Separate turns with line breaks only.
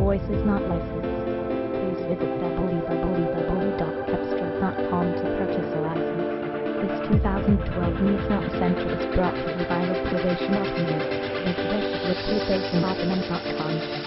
voice is not licensed. Please visit www.capstar.com to purchase a license. This 2012 Nissan Sentra is brought to you by Liquidation Autonum. Visit us at liquidationautonum.com.